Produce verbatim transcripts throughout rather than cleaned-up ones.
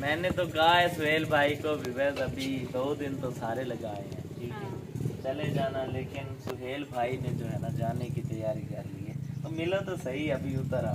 मैंने तो कहा है सुहेल भाई को भी, बस अभी दो दिन तो सारे लगाए हैं, ठीक है चले जाना, लेकिन सुहेल भाई ने जो है ना जाने की तैयारी कर ली है। तो मिलो तो सही, अभी उतर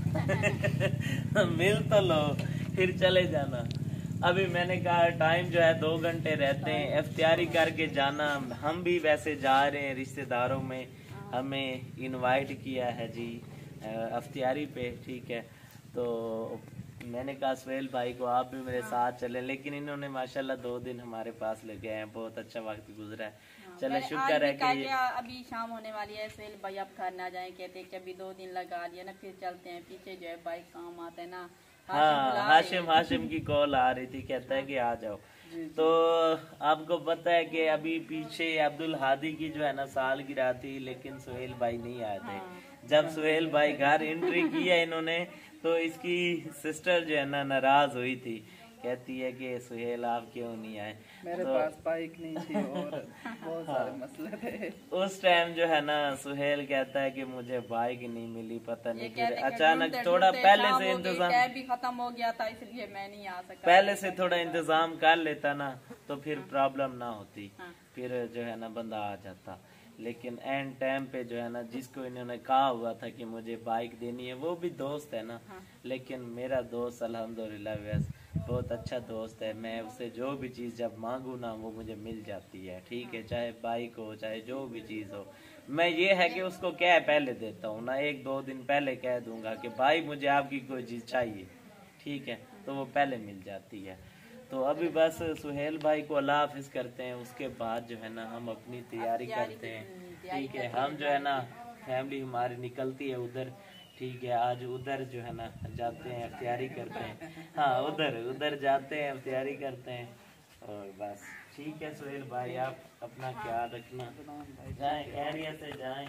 आओ मिल तो लो फिर चले जाना। अभी मैंने कहा टाइम जो है दो घंटे रहते हैं, इफ्तियारी करके जाना। हम भी वैसे जा रहे हैं रिश्तेदारों में, हमें इनवाइट किया है जी इफ्तियारी पे, ठीक है। तो मैंने कहा सुहेल भाई को आप भी मेरे साथ चले, लेकिन इन्होंने माशाल्लाह दो दिन हमारे पास लगे हैं, बहुत अच्छा वक्त गुजरा है। चले शुक्र है कि ये अभी शाम होने वाली है, सुहेल भाई आप घर ना जाए, कहते हैं कि अभी दो दिन लगा लिया ना फिर चलते हैं, पीछे जो है बाइक काम आता है ना। हाँ हाशिम हाशिम की कॉल आ रही थी, कहता है कि आ जाओ। तो आपको पता है कि अभी पीछे अब्दुल हादी की जो है ना सालगिरह थी, लेकिन सुहेल भाई नहीं आए थे। जब सुहेल भाई घर एंट्री की है इन्होंने, तो इसकी सिस्टर जो है ना नाराज हुई थी, कहती है कि सुहेल आप क्यों नहीं आए। मेरे तो, पास बाइक नहीं थी और बहुत सारे मसले थे। उस टाइम जो है ना सुहेल कहता है कि मुझे बाइक नहीं मिली, पता नहीं फिर अचानक थोड़ा पहले से इंतजाम भी खत्म हो गया था, इसलिए मैं नहीं आ सका। पहले से थोड़ा इंतजाम कर लेता ना तो फिर प्रॉब्लम ना होती, फिर जो है ना बंदा आ जाता। लेकिन एंड टाइम पे जो है ना जिसको इन्होंने कहा हुआ था कि मुझे बाइक देनी है, वो भी दोस्त है ना। लेकिन मेरा दोस्त अल्हम्दुलिल्लाह वैस बहुत अच्छा दोस्त है, मैं उससे जो भी चीज़ जब मांगू ना वो मुझे मिल जाती है, ठीक है, चाहे बाइक हो चाहे जो भी चीज़ हो। मैं ये है कि उसको क्या पहले देता हूँ ना, एक दो दिन पहले कह दूंगा कि भाई मुझे आपकी कोई चीज़ चाहिए, ठीक है, तो वो पहले मिल जाती है। तो अभी बस सुहेल भाई को अल्लाह हाफिज करते हैं, उसके बाद जो है ना हम अपनी तैयारी करते हैं, ठीक है। हम जो है ना फैमिली हमारी निकलती है उधर, ठीक है, आज उधर जो है ना जाते हैं तैयारी करते हैं, हाँ उधर उधर जाते हैं तैयारी करते हैं। और बस ठीक है सुहेल भाई आप अपना ख्याल रखना, जाएं खैरियत से जाएं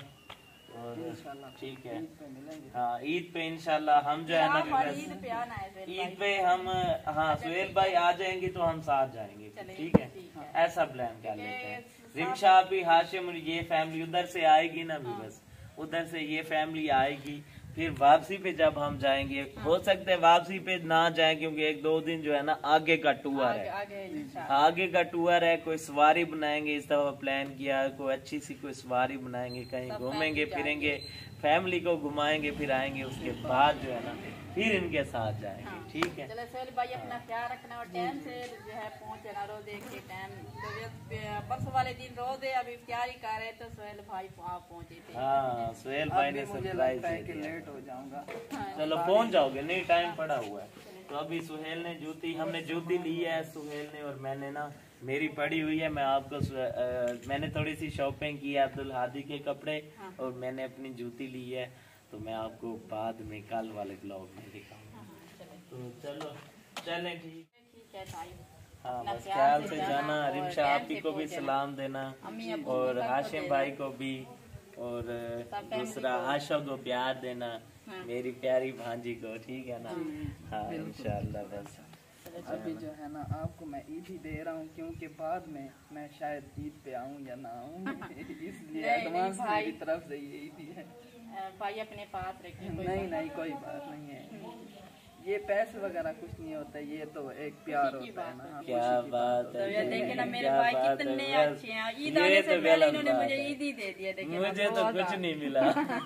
और ठीक है। हाँ ईद पे इंशाल्लाह हम जो है ना ईद पे हम, हाँ सुहेल भाई आ जाएंगे तो हम साथ जाएंगे, ठीक है, ऐसा प्लान कर लेते हैं। रिमशा भी हाशिम ये फैमिली उधर से आएगी ना, भी बस उधर से ये फैमिली आएगी, फिर वापसी पे जब हम जाएंगे हो सकता है वापसी पे ना जाएं, क्योंकि एक दो दिन जो है ना आगे का टूर है, आगे, आगे का टूर है, कोई सवारी बनाएंगे, इस दफा प्लान किया कोई अच्छी सी कोई सवारी बनाएंगे, कहीं घूमेंगे फिरेंगे, फैमिली को घुमाएंगे फिर आएंगे, उसके बाद जो है ना फिर इनके साथ जाएंगे, ठीक है। चलो सुहेल भाई अपना ख्याल रखना और टाइम से जो है पहुंचे ना, रो दे के टाइम परसों वाले दिन रो दे, अभी तैयारी कर रहे तो सुहेल भाई आप पहुंचे थे। हाँ सुहेल भाई ने सरप्राइज दे दिया, लेट हो जाऊंगा। चलो पहुंच जाओगे, नहीं टाइम पड़ा हुआ है। तो अभी सुहेल ने जूती, हमने जूती ली है सुहेल ने और मैंने ना, मेरी पड़ी हुई है, मैं आपको आ, मैंने थोड़ी सी शॉपिंग की है अब्दुल हादी के कपड़े और मैंने अपनी जूती ली है, तो मैं आपको बाद में कल वाले ब्लॉग में दिखाऊंगा। तो चलो चलें ठीक है, हाँ बस ख्याल से जाना। रिमशा आपी को भी सलाम देना और हाशिम भाई को भी, और दूसरा आशा को प्यार देना, मेरी प्यारी भांजी को, ठीक है ना। हाँ इंशाल्लाह। बस अभी जो है ना आपको मैं ईद ही दे रहा हूँ, क्योंकि बाद में मैं शायद ईद पे आऊँ या ना आऊँ इसलिए एडवांस मेरी तरफ से ये ईद ही है। भाई अपने पास रखिए। नहीं नहीं कोई बात नहीं है, ये पैसे वगैरह कुछ नहीं होता, ये तो एक प्यार होता है ना। क्या बात है, देखिए ना मेरे भाई कितने अच्छे हैं, ईद आने से पहले इन्होंने मुझे ईद ही दे दिया। देखिए मुझे तो कुछ नहीं मिला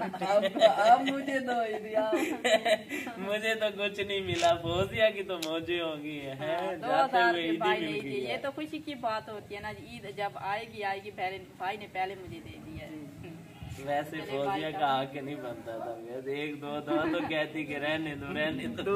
अब मुझे दो ईद मुझे तो कुछ नहीं मिला, फौजिया की तो मौजें होगी है, जाते हुए ईद ही मिल गई। ये तो खुशी की बात होती है ना, ईद जब आएगी आएगी, भाई ने पहले मुझे दे दिया है। वैसे फौजिया का आके नहीं बनता था, एक दो दो तो कहती कि रहने दो रहने दो,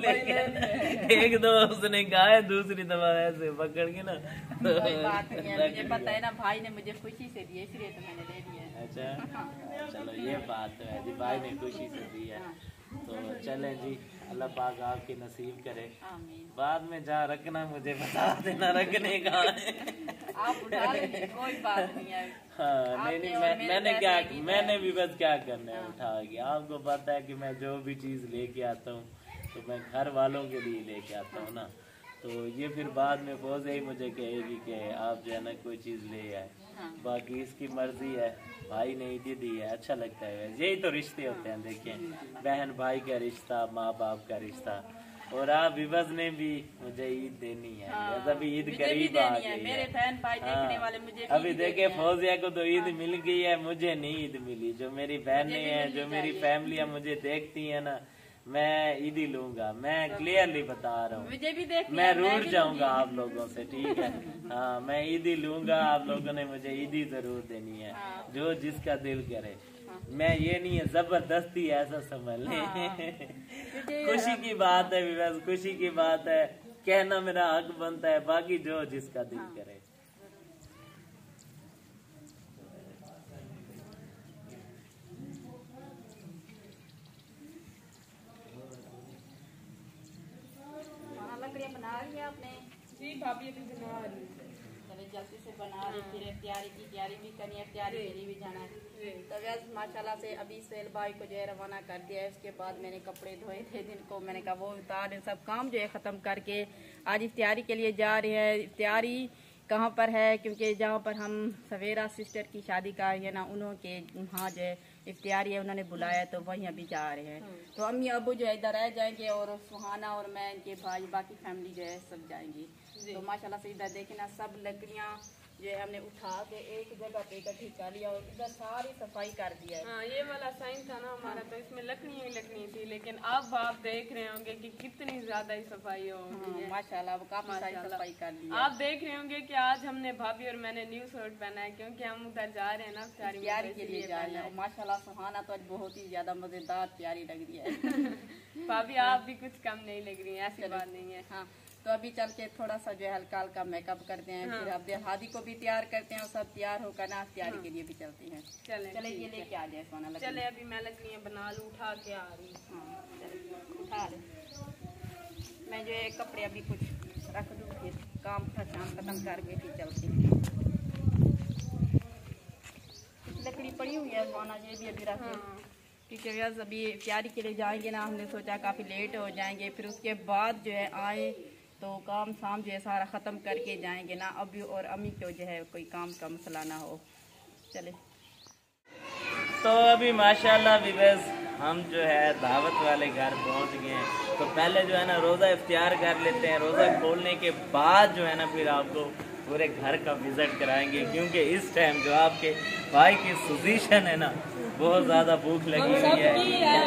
एक दो उसने कहा है, दूसरी दफा ऐसे पकड़ के ना तो कोई बात नहीं है, मुझे पता है ना भाई ने मुझे खुशी से दिया, इसलिए तो मैंने दे दिया। अच्छा चलो ये बात तो है जी, भाई ने खुशी से दिया, तो चलें जी, अल्लाह पाक आपके नसीब करे। बाद में जहाँ रखना मुझे बता देना, रखने का आप उठा लेंगे, कोई बात नहीं है। हाँ नहीं नहीं मैं, मैंने क्या मैंने भी बस क्या करना है, उठा गया। आपको पता है कि मैं जो भी चीज़ लेके आता हूँ तो मैं घर वालों के लिए लेके आता हूँ ना, तो ये फिर बाद में फौज ही मुझे कहेगी कि आप जो है ना कोई चीज़ ले आए, बाकी इसकी मर्जी है, भाई ने ईदी दी है, अच्छा लगता है, यही तो रिश्ते होते हैं। देखिए बहन भाई का रिश्ता, माँ बाप का रिश्ता, और आप विवज ने भी मुझे ईद देनी है। हाँ, अभी ईद मुझे भी करीब आ देनी गई है। है। मेरे बहन भाई हाँ, देखने वाले मुझे भी अभी ईद देखे देनी है। फौजिया को तो ईद हाँ। मिल गई है, मुझे नहीं ईद मिली। जो मेरी बहनें मुझे भी हैं, मिलनी जो मेरी चाहिए। फैमिली मुझे देखती है ना, मैं ईद ही लूंगा। मैं क्लियरली बता रहा हूँ, मुझे भी देखनी मैं है, रूठ भी जाऊंगा लूंगी। आप लोगों से, ठीक है। हाँ, मैं ईद ही लूंगा। आप लोगों ने मुझे ईद ही जरूर देनी है, हाँ। जो जिसका दिल करे। हाँ। मैं ये नहीं है जबरदस्ती ऐसा समझ ले। हाँ। खुशी की बात है विवास, खुशी की बात है, कहना मेरा हक बनता है। बाकी जो जिसका दिल हाँ। करे। लकड़ियाँ बना रही है आपने? जी भाभी अभी बना रही हूँ। चले जल्दी से बना रही, फिर तैयारी की तैयारी भी करनी है, तैयारी के लिए भी जाना है। तो वैसे माशाल्लाह से अभी सोहेल भाई को जो है रवाना कर दिया है। उसके बाद मैंने कपड़े धोए थे दिन को, मैंने कहा वो उतार सब काम जो है ख़त्म करके आज इफ्तियारी के लिए जा रहे हैं। इफ्तियारी कहाँ पर है? क्योंकि जहाँ पर हम सवेरा सिस्टर की शादी का है ना, उन्होंने वहाँ जो है इफ्तियारी है, उन्होंने बुलाया तो वहीं अभी जा रहे हैं। तो अम्मी अबू जो है इधर रह जाएंगे और सुहाना और मैं, इनके भाई, बाकी फैमिली जो है सब जाएंगी। तो माशाल्लाह से इधर देखे ना सब लकड़ियाँ जो है हमने उठा के एक जगह पे इकट्ठी कर लिया और इधर सारी सफाई कर दिया है। हाँ, ये वाला साइन था ना हमारा, तो इसमें लकड़ियाँ ही लकड़ी थी। लेकिन अब आप देख रहे होंगे कि कितनी ज्यादा ही सफाई हो गई है। माशाल्लाह अब काफी सारी सफाई कर ली है। आप देख रहे होंगे कि आज हमने भाभी और मैंने न्यू सूट पहना है, क्योंकि हम उधर जा रहे हैं ना तैयारी तैयारी के लिए जा रहे हैं। माशाल्लाह सुहाना तो आज बहुत ही ज्यादा मजेदार तैयारी लग रही है। भाभी आप भी कुछ कम नहीं लग रही है, ऐसी बात नहीं है। हाँ, तो अभी चल के थोड़ा सा जो है हल्का हल्का मेकअप करते हैं। हाँ। फिर अब हादी को भी तैयार करते हैं और सब तैयार होकर ना तैयारी हाँ। के लिए भी चलते हैं। चले चले ये लेके आ जाए सोना। चले अभी मैं लकड़ियाँ बना लूँ, उठा के आ रही। हाँ चले उठा ले। मैं जो है कपड़े अभी कुछ रख दूँ, फिर काम का शाम खत्म करके फिर चलते हैं। लकड़ी पड़ी हुई है सोना, ये भी अभी रख हाँ। क्योंकि बस अभी तैयारी के लिए जाएंगे ना, हमने सोचा काफ़ी लेट हो जाएंगे। फिर उसके बाद जो है आए तो काम शाम जो है सारा ख़त्म करके जाएंगे ना, अभी और अम्मी को जो है कोई काम का मसला ना हो। चले तो अभी माशाल्लाह विवेस हम जो है दावत वाले घर पहुंच गए हैं। तो पहले जो है ना रोज़ा इफ्तियार कर लेते हैं। रोज़ा खोलने के बाद जो है ना फिर आपको पूरे घर का विजिट कराएंगे, क्योंकि इस टाइम जो आपके भाई की पोजीशन है ना, बहुत ज्यादा भूख लगी हुई है।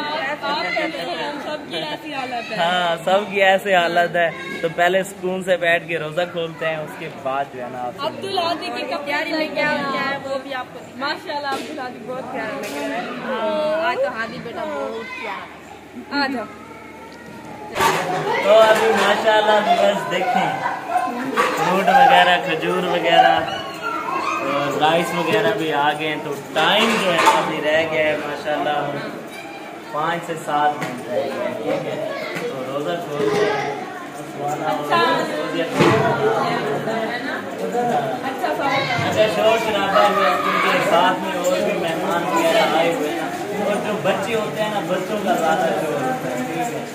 सबकी ऐसी हालत है। हाँ, सबकी ऐसी हालत है। तो पहले सुकून से बैठ के रोजा खोलते हैं, उसके बाद जो है ना अब्दुल आदि की तैयारी में क्या क्या है वो भी आपको माशाल्लाह अब्दुल आदि बहुत प्यारा लग रहा है। आज तो हादी बेटा बहुत प्यारा। आ जाओ। तो अभी माशाल्लाह बस देखें फ्रूट वगैरह, खजूर वगैरह और राइस वगैरह भी आ गए। तो टाइम जो है अभी रह गया है माशाल्लाह पाँच से सात मिनट रह गए हैं, ठीक है। तो रोज़ा खोलते हैं। अच्छा शोर शराबा हुआ क्योंकि साथ में और भी मेहमान वगैरह आए हुए हैं, और जो बच्चे होते हैं ना, बच्चों का ज़्यादा शोर होता है, ठीक है।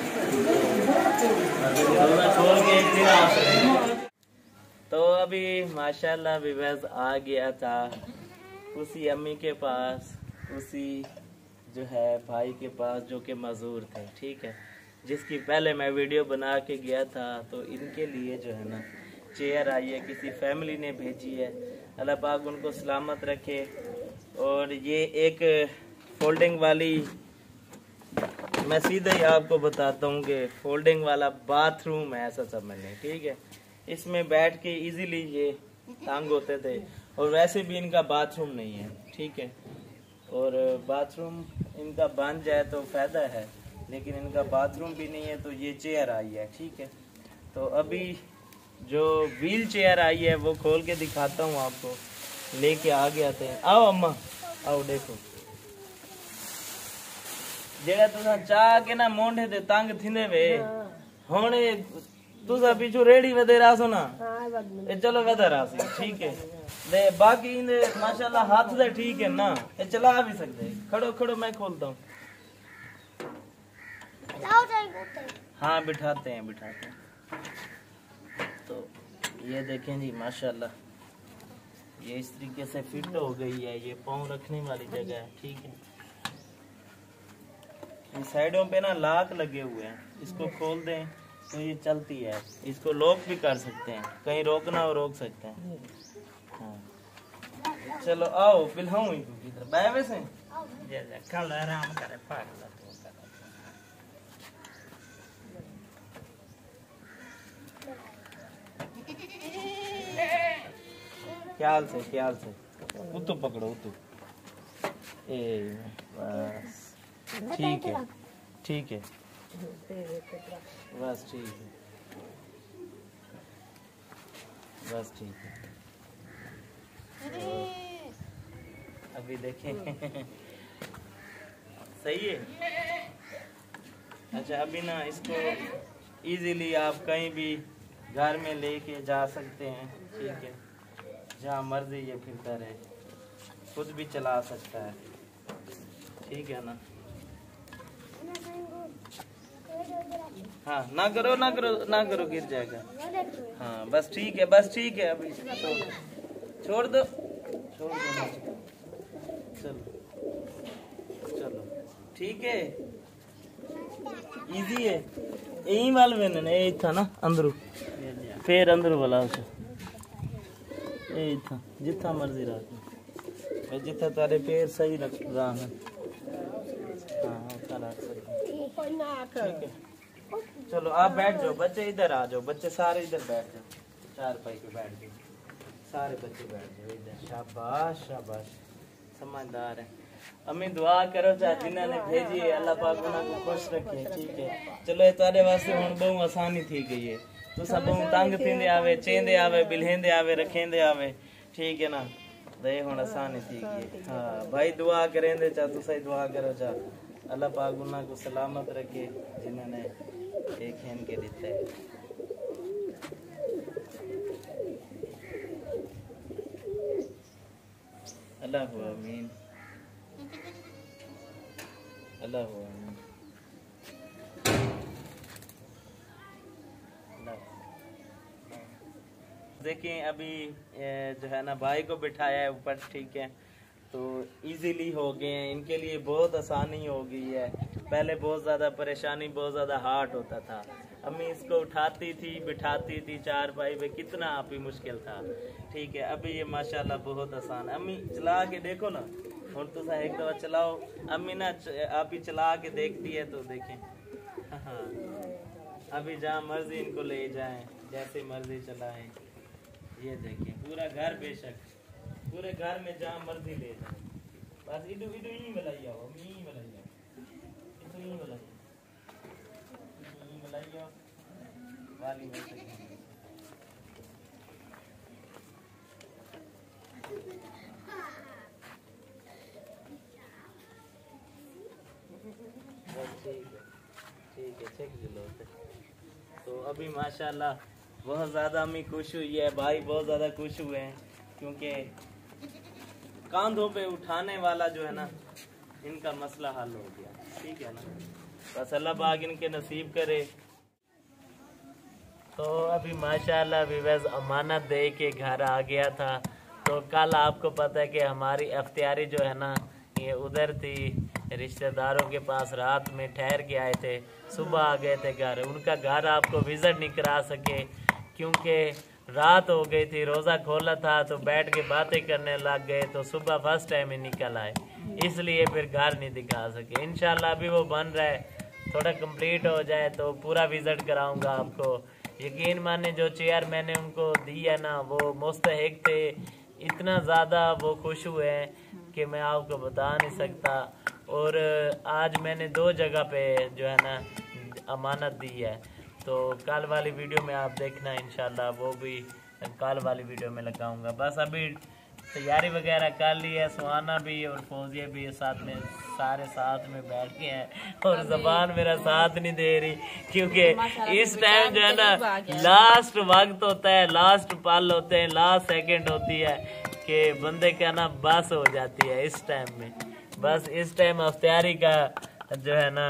रोज़ा खोल के फिर आ सकते हैं। तो अभी माशाल्लाह विवेस आ गया था उसी अम्मी के पास, उसी जो है भाई के पास जो कि मजदूर थे, ठीक है, जिसकी पहले मैं वीडियो बना के गया था। तो इनके लिए जो है ना चेयर आई है, किसी फैमिली ने भेजी है। अल्लाह पाक उनको सलामत रखे। और ये एक फोल्डिंग वाली, मैं सीधा ही आपको बताता हूँ कि फोल्डिंग वाला बाथरूम है, ऐसा समझने, ठीक है। इसमें बैठ के इजीली ये तंग होते थे, और वैसे भी इनका बाथरूम नहीं है, ठीक है। और बाथरूम इनका बन जाए तो फ़ायदा है, लेकिन इनका बाथरूम भी नहीं है। तो ये चेयर आई है, ठीक है। तो अभी जो व्हील चेयर आई है वो खोल के दिखाता हूँ आपको, लेके आ गया थे। आओ अम्मा आओ, देखो जेड़ा तुसा चाह के ना मोंढे ते तंग थिंदे वे हुण तुसा पिछू रेड़ी वदे रासो ना, ए चलो वदे रासी, ठीक है। दे बाकी इंदे माशाल्लाह हाथ दे ठीक है ना, ए चला भी सकते। खड़ो खड़ो मैं खोलता हूँ। हाँ बिठाते हैं बिठाते हैं। तो ये देखें जी माशाल्लाह ये इस तरीके से फिट हो गई है। ये पाँव रखने वाली जगह है, ठीक है। साइडों पे ना लाक लगे हुए हैं, इसको खोल दें तो ये चलती है, इसको लॉक भी कर सकते हैं, कहीं रोकना हो रोक सकते हैं। हाँ चलो आओ बिल्हाऊं इधर बैठे से जे जे कल आराम करे पागल तो ख्याल से ख्याल से उतु पकड़ो उतु ए बस ठीक है ठीक है बस ठीक है बस ठीक है तो अभी देखें सही है। अच्छा अभी ना इसको इजीली आप कहीं भी घर में लेके जा सकते हैं, ठीक है, जहाँ मर्जी ये फिरता रहे, खुद भी चला सकता है, ठीक है ना। हाँ ना करो ना करो ना करो गिर जाएगा। हाँ बस ठीक है बस ठीक है अभी छोड़ दो छोड़ दो ना चलो चलो ठीक है इजी है। यही वाल में यही था ना अंदरू फिर अंदरू वाला उसे यही था जितना मर्जी रख जितना तारे पैर सही रख रहा है। हाँ उतना रख सकते ठीक है। चलो आप बैठ जाओ बच्चे इधर आ जाओ, बच्चे सारे इधर बैठ जाओ, चार पाई पे बैठ जाओ, सारे बच्चे बैठ जाओ इधर। शाबाश शाबाश समझदार है। अम्मी दुआ करो चाहे जिन्होंने भेजी है अल्लाह पाक उन्हें खुश रखे, ठीक है। चलो ये तारे वास्ते हुण बहुत आसानी थी गई है, तो सब बहुत तंग थींदे आवे चेंदे आवे बिल्हेंदे आवे रखेंदे आवे, ठीक है ना, दे हुण आसानी थी गई। हाँ भाई दुआ करेंदे चा तुम सही दुआ करो चा अल्लाह पाक उन्हें को सलामत रखे जिन्होंने एक हेन के दिते। अल्लाह आमीन अल्लाह आमीन। देखें अभी जो है ना भाई को बिठाया है ऊपर, ठीक है, तो इजीली हो गए हैं, इनके लिए बहुत आसानी हो गई है। पहले बहुत ज़्यादा परेशानी बहुत ज़्यादा हार्ड होता था, अम्मी इसको उठाती थी बिठाती थी चार पाई पे, कितना आप ही मुश्किल था, ठीक है। अभी ये माशाल्लाह बहुत आसान है। अम्मी चला के देखो ना, और तो एक दफ़ा चलाओ अम्मी ना, आप ही चला के देखती है तो देखें। हाँ अभी जहाँ मर्जी इनको ले जाएं, जैसे मर्जी चलाएं, ये देखें पूरा घर, बेशक पूरे घर में जहाँ मर्जी ले जाए, बस इधर इधर ही मिलाई आओ मी मिलाई आओ इधर ही मिलाई मिलाई आओ वाली में से बस ठीक है ठीक है चेक दिलो। तो अभी माशाल्लाह बहुत ज़्यादा अम्मी खुश हुई है, भाई बहुत ज़्यादा खुश हुए हैं, क्योंकि कांधों पे उठाने वाला जो है ना इनका मसला हल हो गया, ठीक है ना। बस अल्लाह पाक इनके नसीब करे। तो अभी माशाल्लाह विवैस अमानत दे के घर आ गया था। तो कल आपको पता है कि हमारी अख्तियारी जो है ना ये उधर थी रिश्तेदारों के पास, रात में ठहर के आए थे, सुबह आ गए थे घर। उनका घर आपको विजिट नहीं करा सके क्योंकि रात हो गई थी, रोज़ा खोला था तो बैठ के बातें करने लग गए, तो सुबह फर्स्ट टाइम ही निकल आए, इसलिए फिर घर नहीं दिखा सके। इंशाल्लाह अभी वो बन रहा है, थोड़ा कंप्लीट हो जाए तो पूरा विजिट कराऊंगा आपको। यकीन माने जो चेयर मैंने उनको दी है ना वो मुस्तहिक थे, इतना ज़्यादा वो खुश हुए हैं कि मैं आपको बता नहीं सकता। और आज मैंने दो जगह पे जो है ना अमानत दी है, तो कल वाली वीडियो में आप देखना इंशाल्लाह, वो भी कल वाली वीडियो में लगाऊंगा। बस अभी तैयारी वगैरह कर ली है, सुहाना भी और फौजिया भी साथ में, सारे साथ में बैठ के हैं, और ज़बान मेरा साथ नहीं दे रही क्योंकि इस टाइम जो है ना लास्ट वक्त होता है, लास्ट पल होते हैं, लास्ट सेकंड होती है कि बंदे का ना बस हो जाती है इस टाइम में। बस इस टाइम अफ्तारी का जो है ना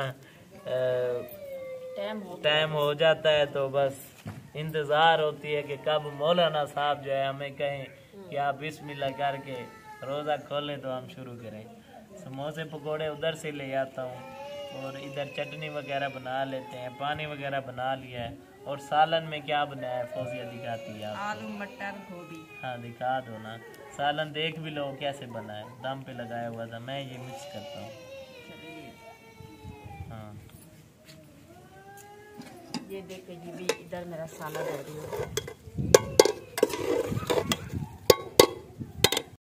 टाइम हो जाता है, तो बस इंतज़ार होती है कि कब मौलाना साहब जो है हमें कहें कि आप बिस्मिल्लाह करके रोज़ा खोलें तो हम शुरू करें। समोसे पकोड़े उधर से ले आता हूँ, और इधर चटनी वगैरह बना लेते हैं, पानी वगैरह बना लिया है। और सालन में क्या बनाया है फौजिया दिखाती है आप? आलू मटर गोभी। हाँ दिखा दो ना, सालन देख भी लो कैसे बना है, दम पे लगाया हुआ था। मैं ये मिक्स करता हूँ। हाँ ये देखिए जी भी इधर मेरा सालन रेडी हो गया।